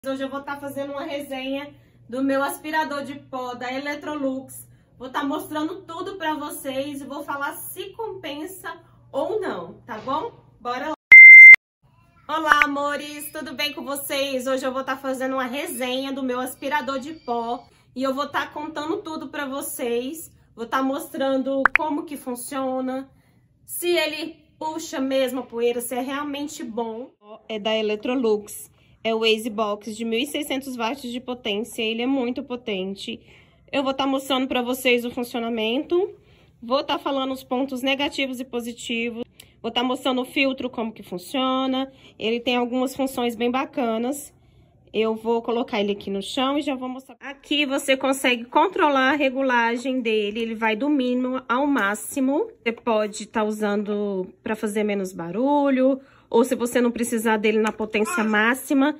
Hoje eu vou estar fazendo uma resenha do meu aspirador de pó da Electrolux. Vou estar mostrando tudo pra vocês e vou falar se compensa ou não, tá bom? Bora lá! Olá, amores! Tudo bem com vocês? Hoje eu vou estar fazendo uma resenha do meu aspirador de pó e eu vou estar contando tudo pra vocês. Vou estar mostrando como que funciona, se ele puxa mesmo a poeira, se é realmente bom. É da Electrolux. É o Easy Box de 1.600 watts de potência, ele é muito potente. Eu vou estar mostrando para vocês o funcionamento, vou estar falando os pontos negativos e positivos, vou estar mostrando o filtro, como que funciona. Ele tem algumas funções bem bacanas. Eu vou colocar ele aqui no chão e já vou mostrar. Aqui você consegue controlar a regulagem dele, ele vai do mínimo ao máximo. Você pode estar usando para fazer menos barulho, ou se você não precisar dele na potência máxima.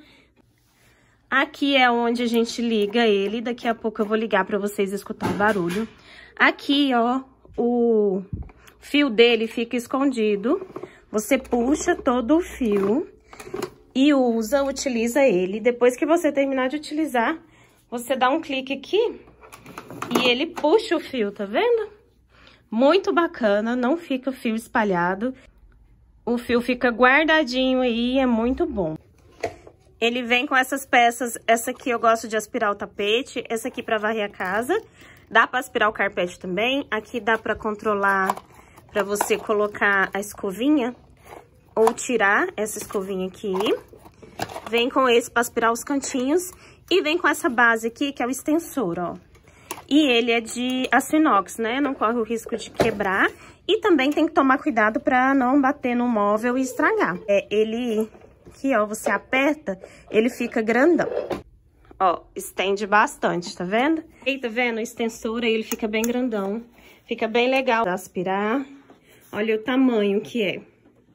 Aqui é onde a gente liga ele, daqui a pouco eu vou ligar para vocês escutar o barulho. Aqui, ó, o fio dele fica escondido, você puxa todo o fio e utiliza ele. Depois que você terminar de utilizar, você dá um clique aqui e ele puxa o fio, tá vendo? Muito bacana, não fica o fio espalhado. O fio fica guardadinho aí, é muito bom. Ele vem com essas peças, essa aqui eu gosto de aspirar o tapete, essa aqui para varrer a casa. Dá para aspirar o carpete também. Aqui dá para controlar, para você colocar a escovinha ou tirar essa escovinha aqui. Vem com esse para aspirar os cantinhos e vem com essa base aqui, que é o extensor, ó. E ele é de aço inox, né? Não corre o risco de quebrar. E também tem que tomar cuidado para não bater no móvel e estragar. Ele, aqui ó, você aperta, ele fica grandão. Ó, estende bastante, tá vendo? E tá vendo? O extensor aí, ele fica bem grandão. Fica bem legal de aspirar. Olha o tamanho que é.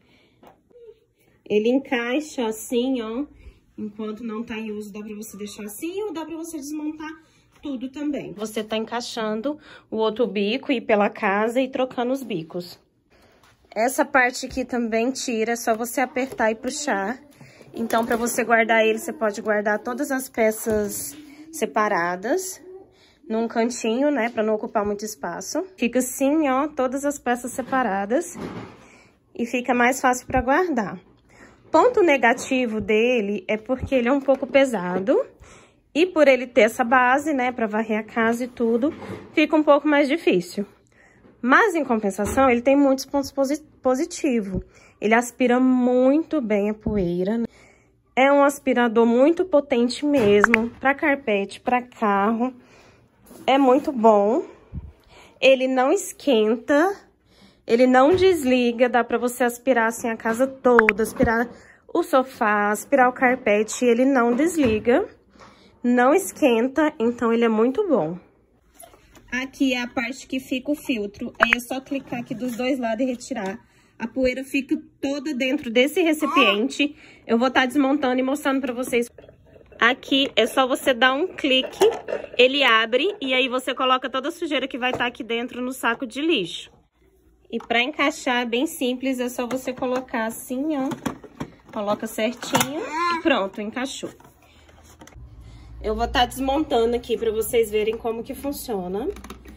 Ele encaixa assim, ó. Enquanto não tá em uso, dá pra você deixar assim ou dá pra você desmontar tudo também. Você tá encaixando o outro bico e ir pela casa e trocando os bicos. Essa parte aqui também tira, é só você apertar e puxar. Então, para você guardar ele, você pode guardar todas as peças separadas num cantinho, né, para não ocupar muito espaço. Fica assim, ó, todas as peças separadas e fica mais fácil para guardar. Ponto negativo dele é porque ele é um pouco pesado. E por ele ter essa base, né, para varrer a casa e tudo, fica um pouco mais difícil. Mas, em compensação, ele tem muitos pontos positivos. Ele aspira muito bem a poeira. É um aspirador muito potente mesmo, para carpete, para carro. É muito bom. Ele não esquenta, ele não desliga, dá para você aspirar assim a casa toda, aspirar o sofá, aspirar o carpete, ele não desliga. Não esquenta, então ele é muito bom. Aqui é a parte que fica o filtro. Aí é só clicar aqui dos dois lados e retirar. A poeira fica toda dentro desse recipiente. Eu vou estar desmontando e mostrando pra vocês. Aqui é só você dar um clique, ele abre e aí você coloca toda a sujeira que vai estar aqui dentro no saco de lixo. E pra encaixar é bem simples, é só você colocar assim, ó. Coloca certinho e pronto, encaixou. Eu vou estar desmontando aqui para vocês verem como que funciona.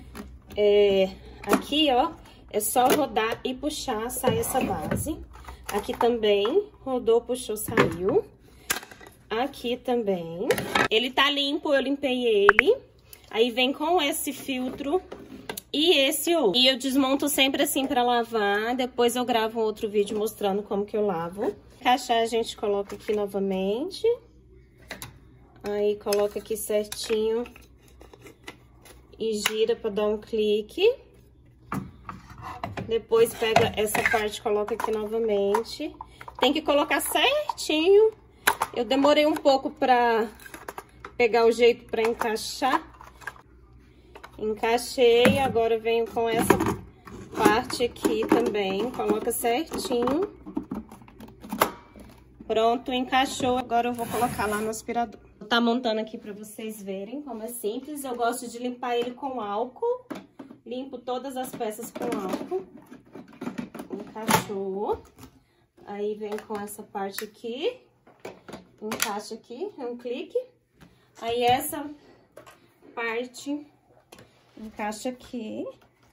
Aqui, ó, é só rodar e puxar, sai essa base. Aqui também, rodou, puxou, saiu. Aqui também. Ele tá limpo, eu limpei ele. Aí vem com esse filtro e esse outro. E eu desmonto sempre assim para lavar. Depois eu gravo um outro vídeo mostrando como que eu lavo. Encaixar, a gente coloca aqui novamente. Aí, coloca aqui certinho e gira para dar um clique. Depois, pega essa parte, coloca aqui novamente. Tem que colocar certinho. Eu demorei um pouco para pegar o jeito para encaixar. Encaixei, agora venho com essa parte aqui também. Coloca certinho. Pronto, encaixou. Agora eu vou colocar lá no aspirador. Tá montando aqui pra vocês verem como é simples. Eu gosto de limpar ele com álcool. Limpo todas as peças com álcool. Encaixou. Aí vem com essa parte aqui. encaixa aqui, é um clique. Aí essa parte encaixa aqui.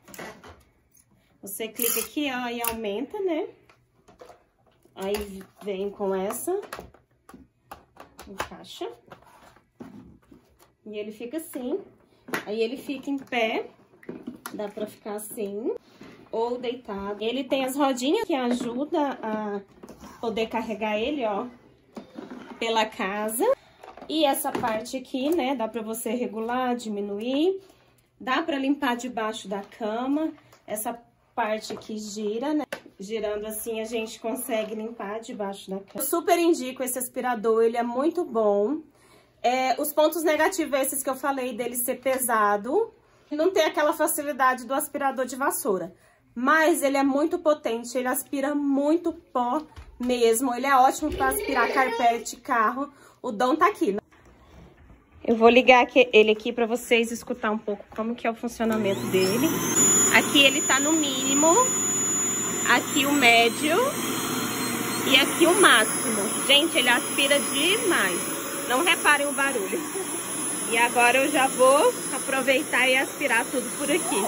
Você clica aqui, ó, e aumenta, né? Aí vem com essa, encaixa. E ele fica assim. Aí ele fica em pé, dá pra ficar assim, ou deitado. Ele tem as rodinhas que ajudam a poder carregar ele, ó, pela casa. E essa parte aqui, né, dá pra você regular, diminuir. Dá pra limpar debaixo da cama. Essa parte aqui gira, né? Girando assim, a gente consegue limpar debaixo da cama. Eu super indico esse aspirador, ele é muito bom. Os pontos negativos, esses que eu falei, dele ser pesado. Não tem aquela facilidade do aspirador de vassoura. Mas ele é muito potente, ele aspira muito pó mesmo. Ele é ótimo para aspirar carpete, carro. O Dom tá aqui, né? Eu vou ligar ele aqui para vocês escutar um pouco como que é o funcionamento dele. Aqui ele tá no mínimo, aqui o médio e aqui o máximo. Gente, ele aspira demais. Não reparem o barulho. E agora eu já vou aproveitar e aspirar tudo por aqui.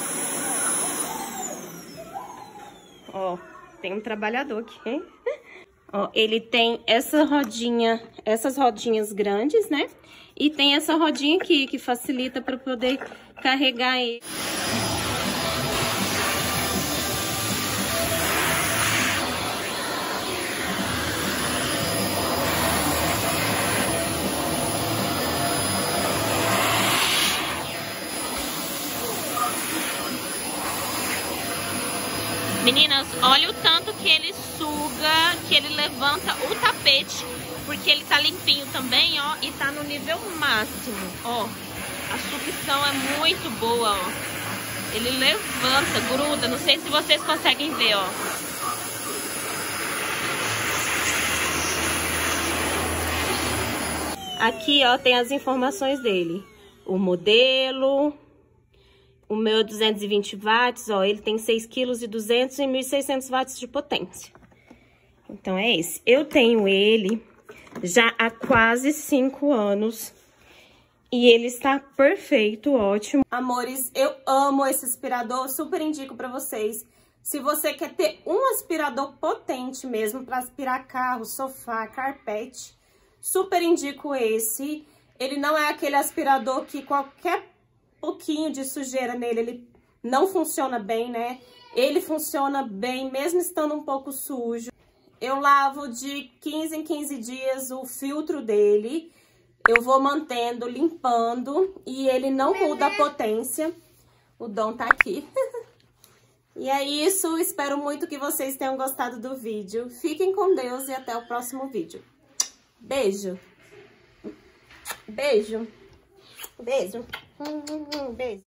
Ó, tem um trabalhador aqui, hein? Ó, ele tem essas rodinhas grandes, né? E tem essa rodinha aqui que facilita para poder carregar ele. Meninas, olha o tanto que ele suga, que ele levanta o tapete, porque ele tá limpinho também, ó, e tá no nível máximo, ó. A sucção é muito boa, ó. Ele levanta, gruda, não sei se vocês conseguem ver, ó. Aqui, ó, tem as informações dele. O modelo... O meu é 220 watts, ó, ele tem 6,2 kg e 1.600 watts de potência. Então, é esse. Eu tenho ele já há quase 5 anos e ele está perfeito, ótimo. Amores, eu amo esse aspirador, super indico pra vocês. Se você quer ter um aspirador potente mesmo pra aspirar carro, sofá, carpete, super indico esse. Ele não é aquele aspirador que qualquer pouquinho de sujeira nele, ele não funciona bem, né? Ele funciona bem, mesmo estando um pouco sujo. Eu lavo de 15 em 15 dias o filtro dele. Eu vou mantendo, limpando, e ele não muda a potência. O Dom tá aqui. E é isso, espero muito que vocês tenham gostado do vídeo. Fiquem com Deus e até o próximo vídeo. Beijo. Beijo. Beijo. Beijo.